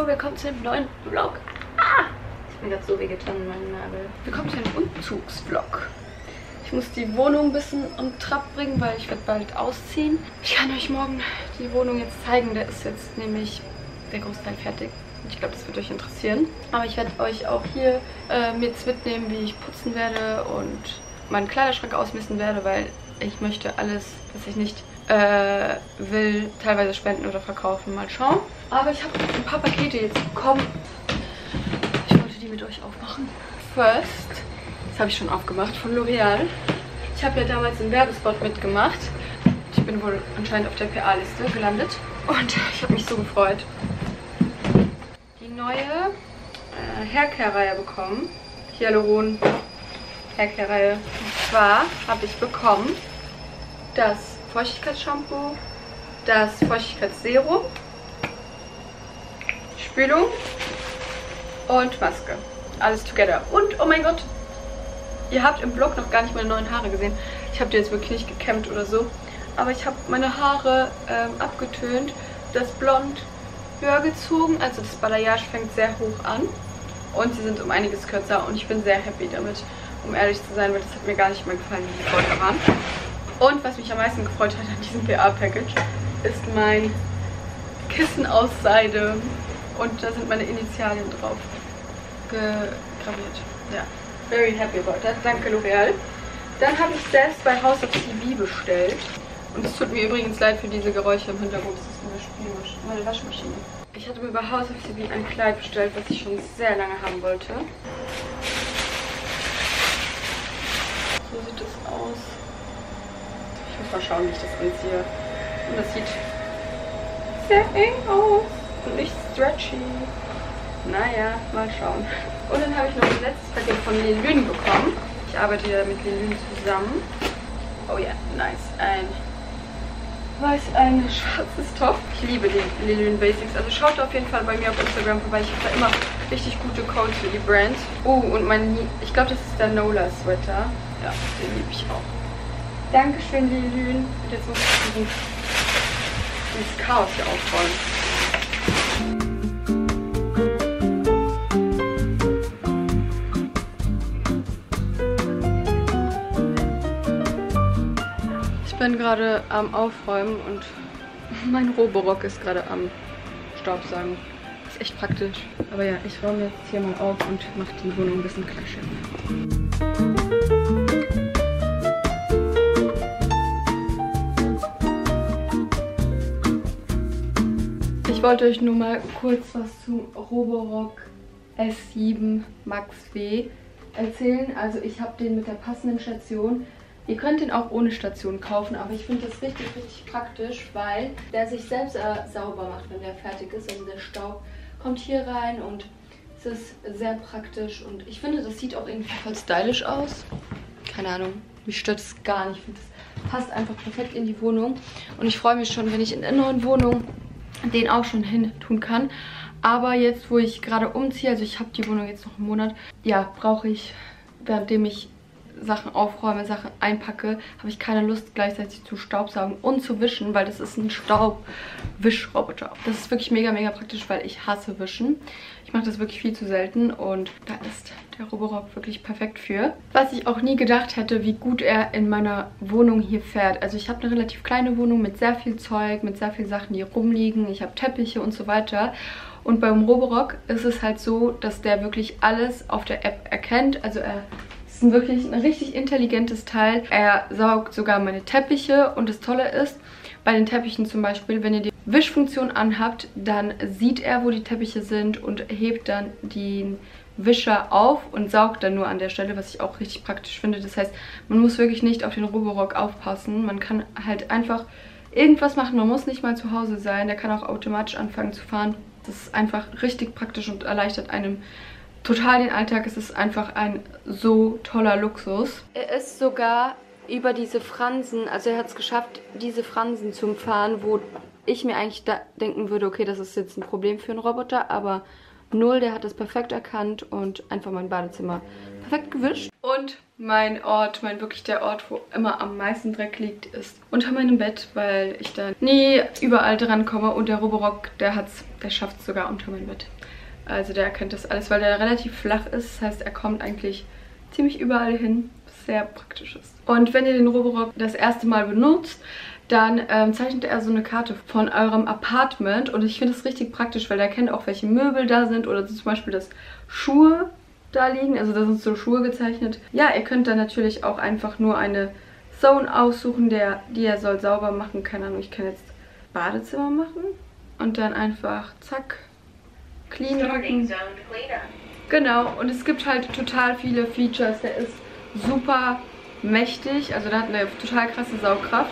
willkommen zu einem neuen Vlog. Ich bin gerade so wehgetan in meinem Nagel. Willkommen zu einem Umzugsvlog. Ich muss die Wohnung ein bisschen um Trab bringen, weil ich werde bald ausziehen. Ich kann euch morgen die Wohnung jetzt zeigen. Der ist jetzt nämlich der Großteil fertig. Ich glaube, das wird euch interessieren. Aber ich werde euch auch hier jetzt mitnehmen, wie ich putzen werde und meinen Kleiderschrank ausmisten werde, weil ich möchte alles, was ich nicht will, teilweise spenden oder verkaufen. Mal schauen. Aber ich habe ein paar Pakete jetzt bekommen. Ich wollte die mit euch aufmachen. First, das habe ich schon aufgemacht, von L'Oreal. Ich habe ja damals einen Werbespot mitgemacht. Ich bin wohl anscheinend auf der PA-Liste gelandet. Und ich habe mich so gefreut. Die neue Haircare-Reihe bekommen. Hyaluron Haircare-Reihe. Und zwar habe ich bekommen das Feuchtigkeitsshampoo, das Feuchtigkeitsserum, Spülung und Maske. Alles together. Und, oh mein Gott, ihr habt im Vlog noch gar nicht meine neuen Haare gesehen. Ich habe die jetzt wirklich nicht gekämmt oder so. Aber ich habe meine Haare abgetönt, das Blond höher gezogen. Also das Balayage fängt sehr hoch an. Und sie sind um einiges kürzer. Und ich bin sehr happy damit, um ehrlich zu sein, weil das hat mir gar nicht mehr gefallen, wie die vorher waren. Und was mich am meisten gefreut hat an diesem PA-Package, ist mein Kissen aus Seide. Und da sind meine Initialien drauf gegraviert. Ja, very happy about that. Danke, L'Oreal. Dann habe ich selbst bei House of TV bestellt. Und es tut mir übrigens leid für diese Geräusche im Hintergrund. Das ist meine Waschmaschine. Ich hatte mir bei House of TV ein Kleid bestellt, was ich schon sehr lange haben wollte. So sieht es aus. Ich muss mal schauen, wie ich das anziehe. Und das sieht sehr eng aus und nicht stretchy. Naja, mal schauen. Und dann habe ich noch ein letztes Paket von Lelune bekommen. Ich arbeite ja mit Lelune zusammen. Oh ja, nice. Ein schwarzes Top. Ich liebe die Lelune Basics. Also schaut auf jeden Fall bei mir auf Instagram vorbei. Ich habe da immer richtig gute Codes für die Brand. Oh, und ich glaube, das ist der Nola Sweater. Ja, den liebe ich auch. Dankeschön, Lelune. Und jetzt muss ich dieses Chaos hier aufräumen. Ich bin gerade am Aufräumen und mein Roborock ist gerade am Staubsaugen. Ist echt praktisch. Aber ja, ich räume jetzt hier mal auf und mache die Wohnung ein bisschen klatschiger. Ich wollte euch nur mal kurz was zum Roborock S7 Max V erzählen. Also ich habe den mit der passenden Station. Ihr könnt den auch ohne Station kaufen, aber ich finde das richtig, richtig praktisch, weil der sich selbst sauber macht, wenn der fertig ist. Also der Staub kommt hier rein und es ist sehr praktisch. Und ich finde, das sieht auch irgendwie voll stylisch aus. Keine Ahnung, mich stört es gar nicht. Ich finde, das passt einfach perfekt in die Wohnung. Und ich freue mich schon, wenn ich in der neuen Wohnung den auch schon hin tun kann. Aber jetzt, wo ich gerade umziehe, also ich habe die Wohnung jetzt noch einen Monat, ja, brauche ich, währenddem ich Sachen aufräume, Sachen einpacke, habe ich keine Lust gleichzeitig zu staubsaugen und zu wischen, weil das ist ein Staubwischroboter. Das ist wirklich mega, mega praktisch, weil ich hasse Wischen. Ich mache das wirklich viel zu selten und da ist der Roborock wirklich perfekt für. Was ich auch nie gedacht hätte, wie gut er in meiner Wohnung hier fährt. Also ich habe eine relativ kleine Wohnung mit sehr viel Zeug, mit sehr vielen Sachen, die rumliegen. Ich habe Teppiche und so weiter. Und beim Roborock ist es halt so, dass der wirklich alles auf der App erkennt. Also er ist wirklich ein richtig intelligentes Teil. Er saugt sogar meine Teppiche und das Tolle ist, bei den Teppichen zum Beispiel, wenn ihr die Wischfunktion anhabt, dann sieht er, wo die Teppiche sind und hebt dann den Wischer auf und saugt dann nur an der Stelle, was ich auch richtig praktisch finde. Das heißt, man muss wirklich nicht auf den Roborock aufpassen. Man kann halt einfach irgendwas machen. Man muss nicht mal zu Hause sein. Der kann auch automatisch anfangen zu fahren. Das ist einfach richtig praktisch und erleichtert einem total den Alltag. Es ist einfach ein so toller Luxus. Er ist sogar über diese Fransen, also er hat es geschafft, diese Fransen zu umfahren, wo ich mir eigentlich denken würde, okay, das ist jetzt ein Problem für einen Roboter, aber null, der hat das perfekt erkannt und einfach mein Badezimmer perfekt gewischt. Und mein Ort, wirklich der Ort, wo immer am meisten Dreck liegt, ist unter meinem Bett, weil ich da nie überall dran komme und der Roborock, der schafft es sogar unter mein Bett. Also der erkennt das alles, weil der relativ flach ist. Das heißt, er kommt eigentlich ziemlich überall hin, was sehr praktisch ist. Und wenn ihr den Roborock das erste Mal benutzt, dann zeichnet er so eine Karte von eurem Apartment. Und ich finde das richtig praktisch, weil der kennt auch, welche Möbel da sind. Oder so zum Beispiel, dass Schuhe da liegen. Also da sind so Schuhe gezeichnet. Ja, ihr könnt dann natürlich auch einfach nur eine Zone aussuchen, die er soll sauber machen. Keine Ahnung, ich kann jetzt Badezimmer machen. Und dann einfach, zack, clean drücken. Genau, und es gibt halt total viele Features. Der ist super mächtig. Also der hat eine total krasse Saugkraft.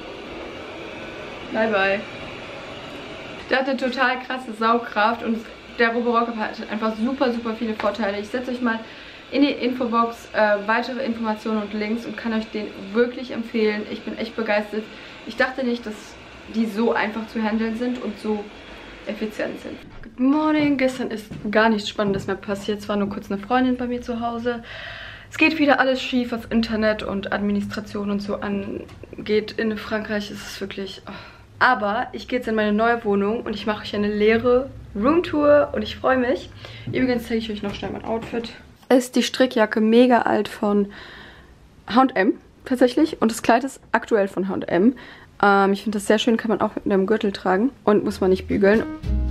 Bye bye. Der hat eine total krasse Saugkraft und der Roborock hat einfach super viele Vorteile. Ich setze euch mal in die Infobox weitere Informationen und Links und kann euch den wirklich empfehlen. Ich bin echt begeistert. Ich dachte nicht, dass die so einfach zu handeln sind und so effizient sind. Good morning. Gestern ist gar nichts Spannendes mehr passiert. Es war nur kurz eine Freundin bei mir zu Hause. Es geht wieder alles schief, was Internet und Administration und so angeht. In Frankreich ist es wirklich... Oh. Aber ich gehe jetzt in meine neue Wohnung und ich mache euch eine leere Roomtour und ich freue mich. Übrigens zeige ich euch noch schnell mein Outfit. Es ist die Strickjacke mega alt von H&M tatsächlich und das Kleid ist aktuell von H&M. Ich finde das sehr schön, kann man auch mit einem Gürtel tragen und muss man nicht bügeln.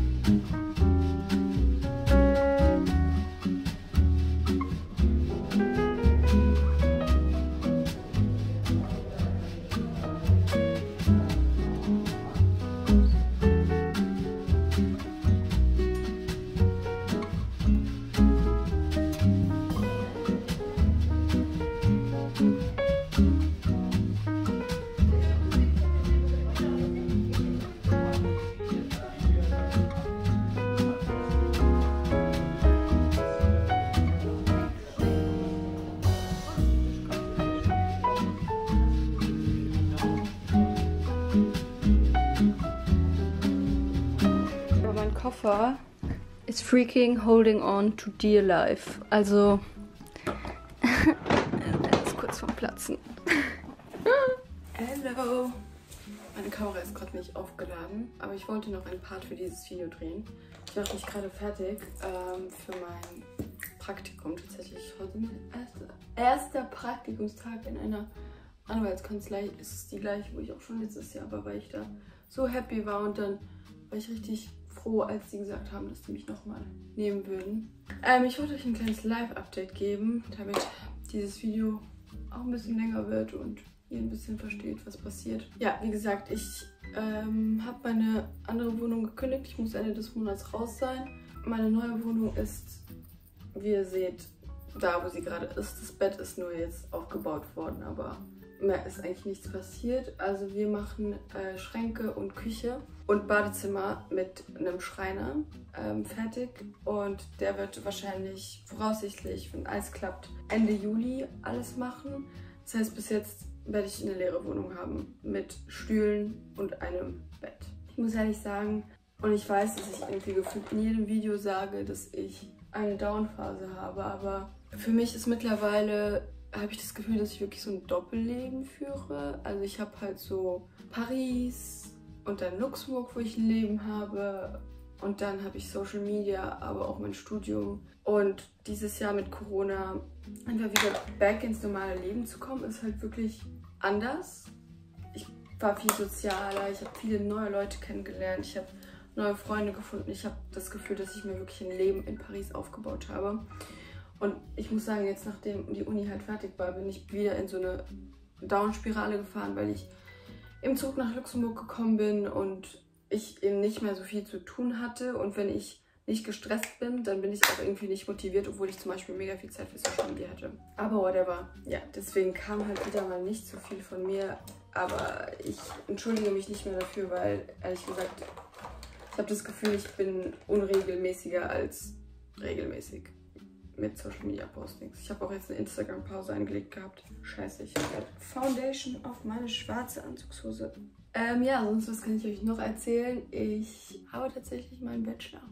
Koffer ist freaking holding on to dear life. Also, er ist kurz vorm Platzen. Hello! Meine Kamera ist gerade nicht aufgeladen, aber ich wollte noch einen Part für dieses Video drehen. Ich mache mich gerade fertig für mein Praktikum. Tatsächlich heute mein erster Praktikumstag in einer Anwaltskanzlei. Ist es die gleiche, wo ich auch schon letztes Jahr war, weil ich da so happy war und dann war ich richtig froh, als die gesagt haben, dass die mich nochmal nehmen würden. Ich wollte euch ein kleines Live-Update geben, damit dieses Video auch ein bisschen länger wird und ihr ein bisschen versteht, was passiert. Ja, wie gesagt, ich habe meine andere Wohnung gekündigt. Ich muss Ende des Monats raus sein. Meine neue Wohnung ist, wie ihr seht, da, wo sie gerade ist. Das Bett ist nur jetzt aufgebaut worden, aber mehr ist eigentlich nichts passiert. Also wir machen Schränke und Küche und Badezimmer mit einem Schreiner fertig. Und der wird wahrscheinlich voraussichtlich, wenn alles klappt, Ende Juli alles machen. Das heißt, bis jetzt werde ich eine leere Wohnung haben mit Stühlen und einem Bett. Ich muss ehrlich sagen, und ich weiß, dass ich irgendwie gefühlt in jedem Video sage, dass ich eine Down-Phase habe, aber für mich ist mittlerweile, habe ich das Gefühl, dass ich wirklich so ein Doppelleben führe. Also ich habe halt so Paris und dann Luxemburg, wo ich ein Leben habe. Und dann habe ich Social Media, aber auch mein Studium. Und dieses Jahr mit Corona einfach wieder back ins normale Leben zu kommen, ist halt wirklich anders. Ich war viel sozialer, ich habe viele neue Leute kennengelernt, ich habe neue Freunde gefunden. Ich habe das Gefühl, dass ich mir wirklich ein Leben in Paris aufgebaut habe. Und ich muss sagen, jetzt nachdem die Uni halt fertig war, bin ich wieder in so eine Down-Spirale gefahren, weil ich im Zug nach Luxemburg gekommen bin und ich eben nicht mehr so viel zu tun hatte. Und wenn ich nicht gestresst bin, dann bin ich auch irgendwie nicht motiviert, obwohl ich zum Beispiel mega viel Zeit für Social Media hatte. Aber whatever. Ja, deswegen kam halt wieder mal nicht so viel von mir. Aber ich entschuldige mich nicht mehr dafür, weil, ehrlich gesagt, ich habe das Gefühl, ich bin unregelmäßiger als regelmäßig mit Social Media Postings. Ich habe auch jetzt eine Instagram-Pause eingelegt gehabt. Scheiße, ich habe Foundation auf meine schwarze Anzugshose. Ja, sonst was kann ich euch noch erzählen? Ich habe tatsächlich meinen Bachelor.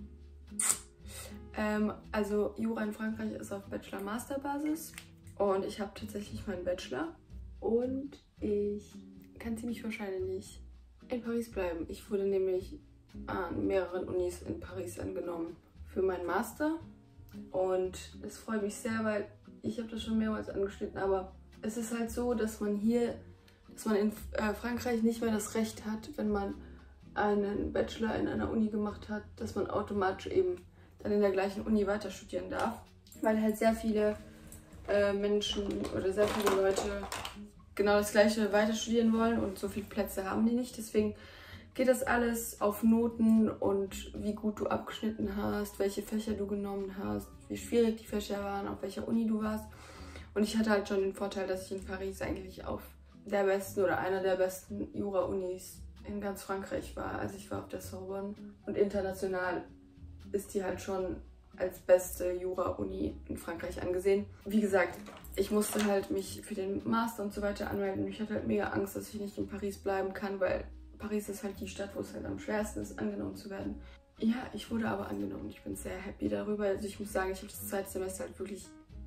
Also Jura in Frankreich ist auf Bachelor-Master-Basis und ich habe tatsächlich meinen Bachelor und ich kann ziemlich wahrscheinlich in Paris bleiben. Ich wurde nämlich an mehreren Unis in Paris angenommen für meinen Master. Und das freut mich sehr, weil ich habe das schon mehrmals angeschnitten, aber es ist halt so, dass man in Frankreich nicht mehr das Recht hat, wenn man einen Bachelor in einer Uni gemacht hat, dass man automatisch eben dann in der gleichen Uni weiter studieren darf. Weil halt sehr viele Menschen oder sehr viele Leute genau das Gleiche weiter studieren wollen und so viele Plätze haben die nicht. Deswegen geht das alles auf Noten und wie gut du abgeschnitten hast, welche Fächer du genommen hast, wie schwierig die Fächer waren, auf welcher Uni du warst. Und ich hatte halt schon den Vorteil, dass ich in Paris eigentlich auf der besten oder einer der besten Jura-Unis in ganz Frankreich war. Also ich war auf der Sorbonne und international ist die halt schon als beste Jura-Uni in Frankreich angesehen. Wie gesagt, ich musste halt mich für den Master und so weiter anmelden. Ich hatte halt mega Angst, dass ich nicht in Paris bleiben kann, weil Paris ist halt die Stadt, wo es halt am schwersten ist, angenommen zu werden. Ja, ich wurde aber angenommen. Ich bin sehr happy darüber. Also ich muss sagen, ich habe das zweite Semester halt wirklich,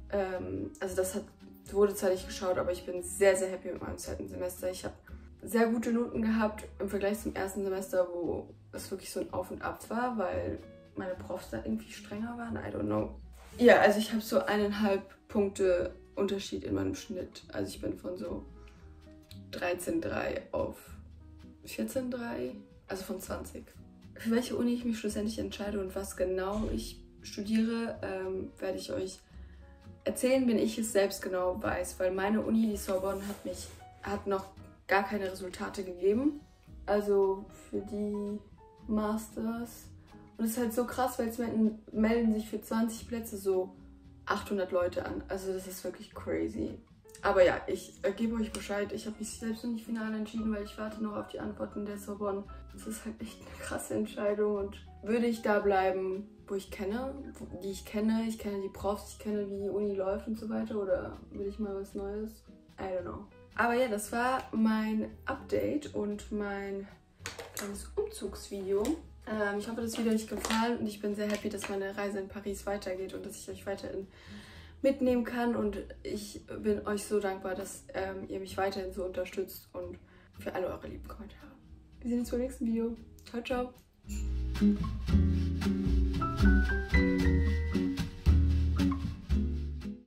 wurde zwar nicht geschaut, aber ich bin sehr, sehr happy mit meinem zweiten Semester. Ich habe sehr gute Noten gehabt im Vergleich zum ersten Semester, wo es wirklich so ein Auf und Ab war, weil meine Profs da irgendwie strenger waren. I don't know. Ja, also ich habe so 1,5 Punkte Unterschied in meinem Schnitt. Also ich bin von so 13,3 auf 14,3, also von 20. Für welche Uni ich mich schlussendlich entscheide und was genau ich studiere, werde ich euch erzählen, wenn ich es selbst genau weiß. Weil meine Uni, die Sorbonne, hat noch gar keine Resultate gegeben. Also für die Masters. Und es ist halt so krass, weil es melden sich für 20 Plätze so 800 Leute an. Also das ist wirklich crazy. Aber ja, ich gebe euch Bescheid. Ich habe mich selbst noch nicht final entschieden, weil ich warte noch auf die Antworten der Sorbonne. Das ist halt echt eine krasse Entscheidung. Und würde ich da bleiben, ich kenne die Profs, ich kenne, wie die Uni läuft und so weiter, oder will ich mal was Neues? I don't know. Aber ja, das war mein Update und mein kleines Umzugsvideo. Ich hoffe, das Video hat euch gefallen und ich bin sehr happy, dass meine Reise in Paris weitergeht und dass ich euch weiterhin mitnehmen kann. Und ich bin euch so dankbar, dass ihr mich weiterhin so unterstützt und für alle eure lieben Kommentare. Wir sehen uns beim nächsten Video. Ciao, ciao.